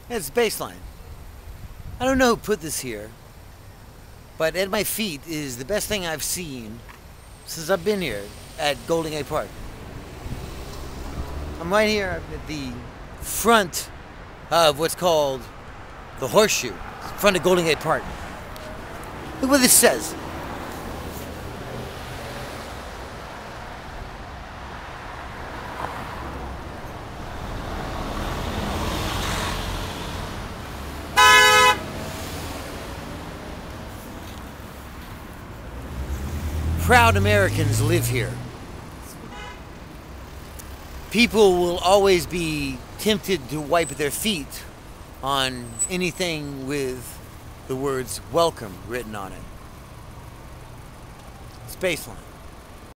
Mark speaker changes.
Speaker 1: It's baseline. I don't know who put this here, but at my feet is the best thing I've seen since I've been here at Golden Gate Park. I'm right here at the front of what's called the Horseshoe, front of Golden Gate Park. Look what this says. Proud Americans live here. People will always be tempted to wipe their feet on anything with the words welcome written on it. Spaceline.